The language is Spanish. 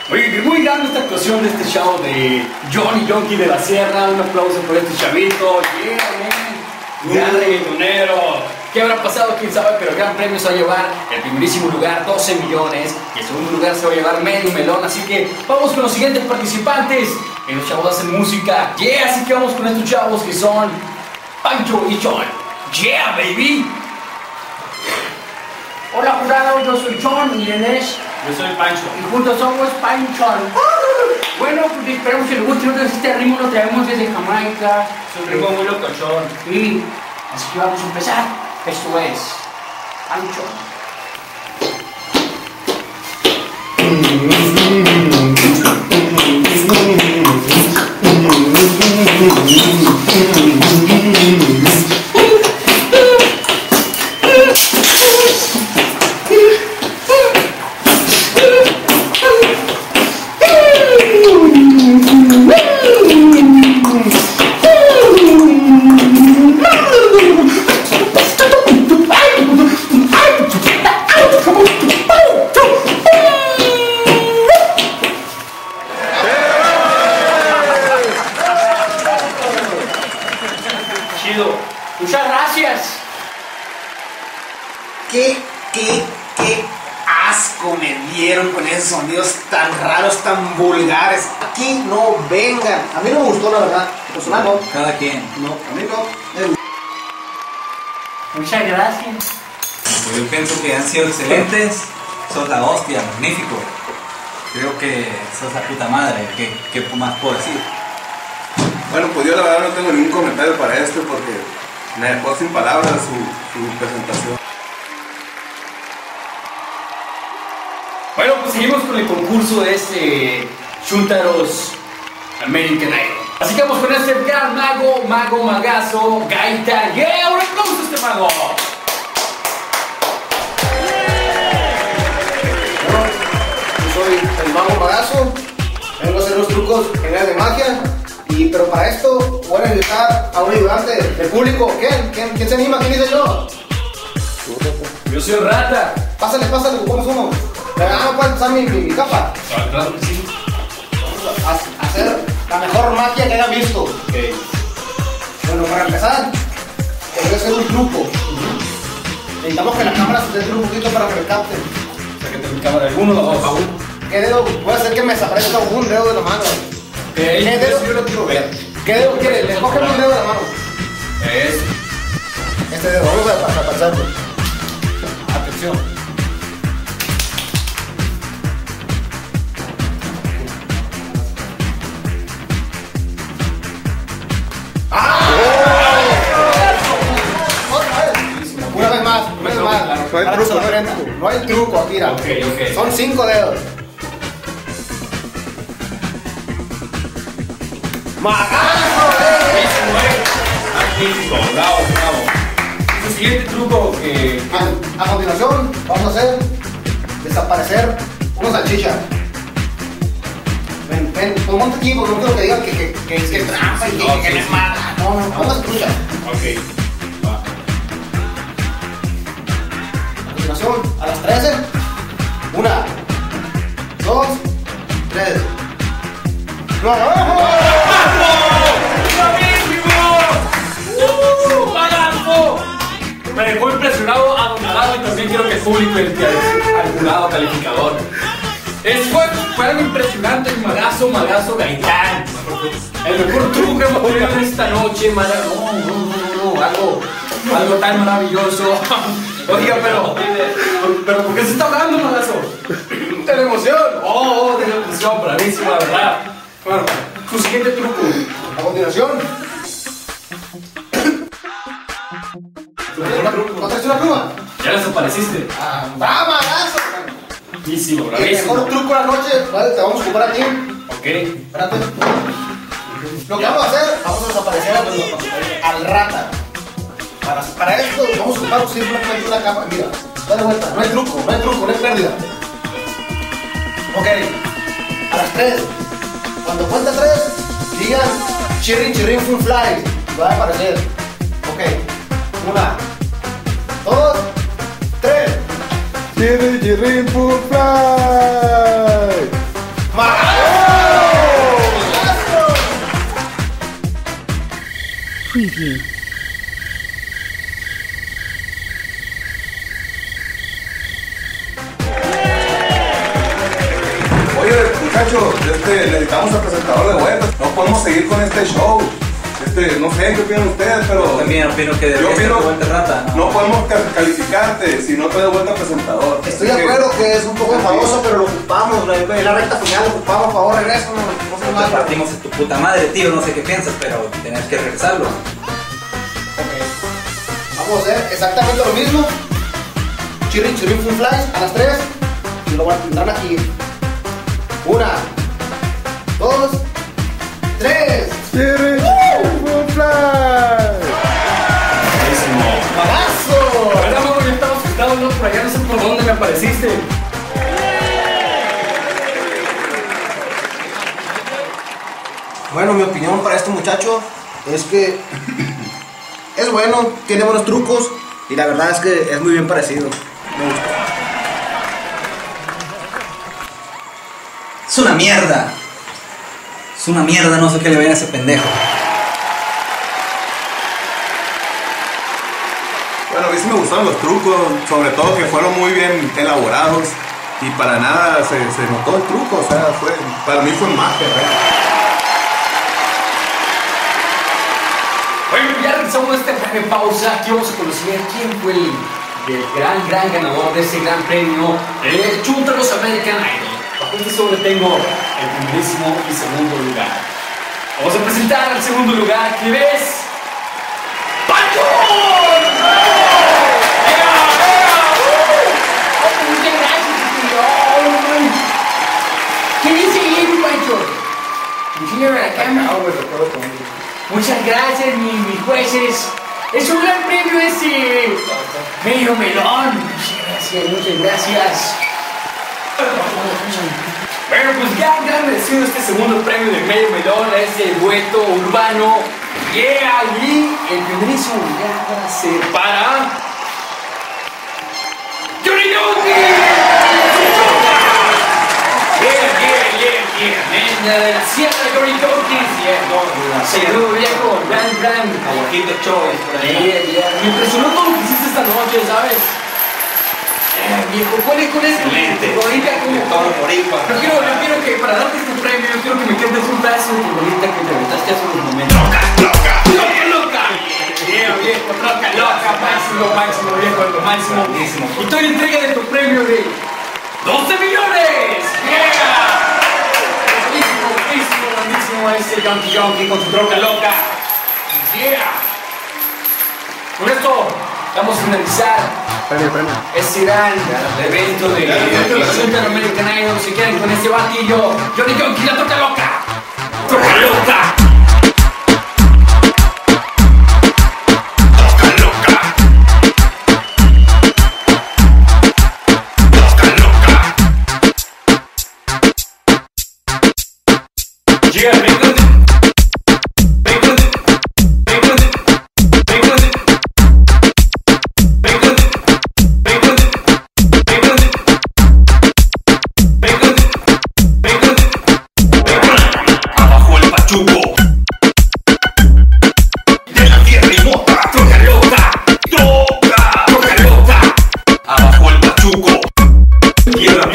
Oye, muy grande esta actuación de este chavo de Johnny Yonki de la Sierra. Un aplauso por este chavito. Gran reggaetonero. ¿Qué habrá pasado? Quién sabe, pero el gran premio se va a llevar el primerísimo lugar, 12 millones. Y el segundo lugar se va a llevar medio melón. Así que vamos con los siguientes participantes. Que los chavos hacen música. Yeah, así que vamos con estos chavos que son Pancho y John. Yeah, baby. Hola jurado, yo soy John y él es... Yo soy Pancho. Y juntos somos Panchón. Bueno, pues esperemos que les guste. Nosotros este ritmo lo traemos desde Jamaica. Es un ritmo muy locochón. Y así que vamos a empezar. Esto es Pancho. Muchas gracias. Qué asco me dieron con esos sonidos tan raros, tan vulgares. Aquí no vengan. A mí no me gustó, la verdad. Personal no. Cada quien. No, a mí no. Muchas gracias. Pues yo pienso que han sido excelentes. Sos la hostia, magnífico. Creo que sos la puta madre. ¿Qué más puedo decir? Bueno, pues yo la verdad no tengo ningún comentario para esto porque me dejó sin palabras su presentación. Bueno, pues seguimos con el concurso de este Chuntaros American Idol. Así que vamos con este gran mago, magazo, gaita. ¡Yeah! ¡Un aplauso a este mago! Bueno, yo soy el mago magazo. Vengo a hacer los trucos geniales de magia. Pero para esto voy a invitar a un ayudante del público. ¿Quién se anima? ¿Quién dice yo? Yo soy Rata. Pásale, ocupamos uno. No puedes usar mi capa. Claro que sí. Vamos a hacer la mejor magia que hayan visto. Okay. Bueno, para empezar, te voy a hacer un truco. Necesitamos que la cámara se centre un poquito para que me capten. Sáquete mi cámara, el 1 o 2. ¿Qué dedo? Voy a hacer que me desaparezca un dedo de la mano. ¿Qué dedo? Yo lo quiero ver. ¿Qué dedo quiere? Le coge un dedo de la mano. Este dedo, vamos a pasarlo. Atención. Una vez más. No hay truco aquí, mira. Okay. Son 5 dedos. ¡Magazo! Magnífico, bravo. El siguiente truco que... A continuación, vamos a hacer desaparecer una salchicha. Ven, pues monta aquí porque no quiero que digan que es trampa y que me mata. No, vamos a escuchar. Ok. Va. A continuación, a las 13. 1, 2, 3. ¡Vamos! Me dejó impresionado, anonadado y también quiero que el público al jurado calificador. Fue algo impresionante, el magazo gaitán. El mejor truco que hemos tenido en esta noche, algo tan maravilloso. Oiga, pero ¿por qué se está hablando, magazo? ¡De la emoción! De la emoción, bravísima, ¿verdad? Bueno, tu siguiente truco. A continuación, ¿no traes una pluma? Ya desapareciste. ¡Va, magazo! Bravísimo. El mejor truco de la noche, vale, te vamos a ocupar a ti. Ok. Espérate. Lo que vamos a hacer, vamos a desaparecer al Rata. Para esto, vamos a ocupar simplemente una capa. Mira, dale vuelta. No hay truco, no hay pérdida. Ok. A las 3. Cuando cuenta 3, digan chirrin, full fly. Va a aparecer. Ok. 1, 2, 3. Chirrin, full fly. Yonki. Oye, muchachos, necesitamos al presentador de vuelta. No podemos seguir con este show. No sé qué opinan ustedes, pero También opino que yo opino, de vuelta rata. no podemos calificarte si no te de vuelta presentador. Estoy de acuerdo que es un poco enfadoso, pero lo ocupamos, en la recta final lo ocupamos, por favor, regresa, no se Te mal. partimos en tu puta madre, tío. No sé qué piensas, pero tenés que regresarlo. Vamos a hacer exactamente lo mismo. Chirrin, chirrin, full flies a las 3 y lo tendrán aquí. 1, 2, 3. ¡Pagazo! ¿Verdad, mamá? Yo estaba asustado, no, por allá no sé por dónde me apareciste. Bueno, mi opinión para este muchacho es que es bueno, tiene buenos trucos y la verdad es que es muy bien parecido. Me gusta. Es una mierda. Es una mierda, no sé qué le ven a ese pendejo. Bueno, a mí sí me gustaron los trucos, sobre todo que fueron muy bien elaborados y para nada se notó el truco, o sea, para mí fue magia, ¿verdad? Bueno, ya regresamos a esta breve pausa. Aquí vamos a conocer quién fue el gran ganador de ese gran premio, el Chunta Los American Idol. Bajo este sobre tengo el primerísimo y segundo lugar. Vamos a presentar al segundo lugar, que es ¡Pancho! Muchas gracias, señor. ¿Qué dice ahí, mi Pancho? Enséñame la cámara. Muchas gracias, mis jueces. Es un gran premio ese medio melón. Muchas gracias. Bueno, pues ya han merecido este segundo premio de medio melón a este dueto urbano. Yeah, y el primerísimo lugar va a ser para Johnny Yonki. Yeah, de la sierra Johnny Yonki. Saludos, viejo. Gran. Aguajito Choy, por ahí. Me impresionó todo lo que hiciste esta noche, ¿sabes? Viejo, ¿cuál es? Excelente. Ahorita como... Todo por igual. Yo quiero que para darte este premio, yo quiero que me cantes un pedazo de tu rolita que te aventaste hace unos momentos. ¡Loca! Viejo, loca, máximo, viejo, lo máximo. Buenísimo. Y tú entrega de tu premio de 12 millones. ¡Yeah! Grandísimo ese Yonki con su troca loca. ¡Yeah! Con esto vamos a finalizar este gran evento de Super American Idol. Si quieren con este batillo, Johnny Yonki, la toca loca. ¡Toca loca! ¡Toca loca! ¡Toca loca! Yeah, de la tierra y mota. Toca loca, toca loca. Abajo el pachuco. Tierra